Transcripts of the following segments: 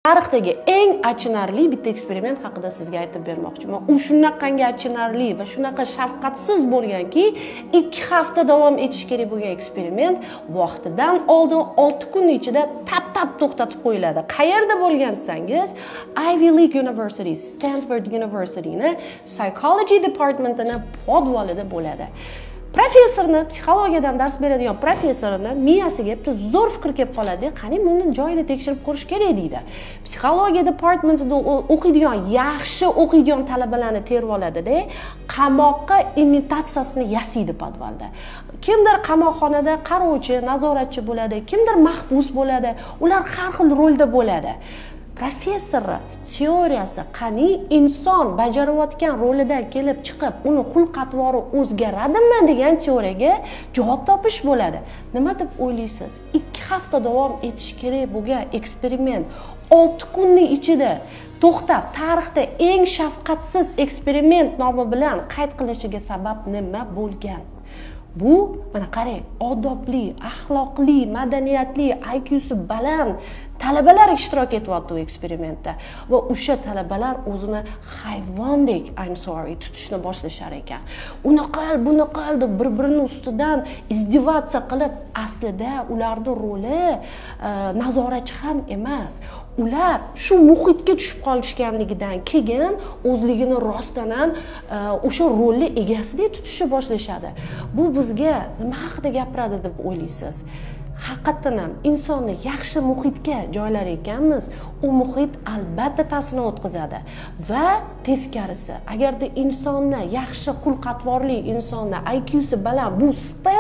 Tarixdagi eng achinarli bitta eksperiment haqida sizga aytib bermoqchiman. U shunaqangi achinarli va shunaqa shafqatsiz bo'lganki, 2 hafta davom etishi kerak bo'lgan eksperiment vaqtidan oldin 6 kun ichida tap to'xtatib qo'yiladi. Qayerda bo'lgansangiz, Ivy League University, Stanford University'ni Psychology Department'ini podvalida bo'ladi. Professorni, psixologiyadan dars beradigan professorni miyasiga bitta zo'r fikr kelib qoladi. Qani buni joyida tekshirib ko'rish kerak deydi. Psixologiya departamentida o'qiydigan, yaxshi o'qiydigan talabalarni terib oladi-da, qamoqqa imitatsiyasini yasaydi podvalda. Kimdir qamoqxonada qarovchi, nazoratchi bo'ladi, kimdir mahbus bo'ladi. Ular har xil rolda bo'ladi. Professor teoriyasi qani inson bajarayotgan rolidan kelib chiqib, uni xulq-atvori o'zgaradimi degan teoriyaga javob topish bo'ladi. Nima deb o'ylaysiz? 2 hafta davom etishi kerak bo'lgan eksperiment 6 kunning ichida to'xtab, tarixda eng shafqatsiz eksperiment nomi bilan qayd qilishiga sabab nima bo'lgan? Bu, mana qarang, odobli, axloqli, madaniyatli, IQsi baland talabalar ishtirok etyapti bu eksperimentda va o'sha talabalar o'zini hayvondek, tutishni boshlashar ekan. Uni qil, buni qil deb bir-birini ustidan izdivatsiya qilib, aslida ularning roli nazoratchi ham emas. Ular shu muhitga tushib qolishganligidan keyin o'zligini rostdan ham o'sha rolni egasidek tutishni boshlashadi. Bu bizga nima haqida gapiradi deb o'ylaysiz? Haqiqatan ham insonni yaxshi muhitga joylar ekanmiz, u muhit albatta ta'sirini o'tkazadi va teskarisi. Agarda insonni, yaxshi xulq-atvorli insonni IQsi baland, bu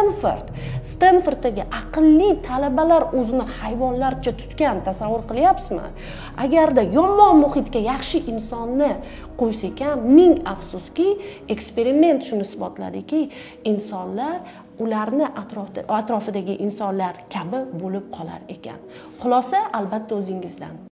Stanforddagi aqlli talabalar o'zini hayvonlarcha tutgan tasavvur qilyapsizmi? Agarda yomon muhitga yaxshi insonni qo'ysa ekan, ming afsuski, eksperiment shuni isbotladiki, insonlar ularni atrofidagi insonlar kabi bo'lib qolar ekan. Xulosa albatta o'zingizdan.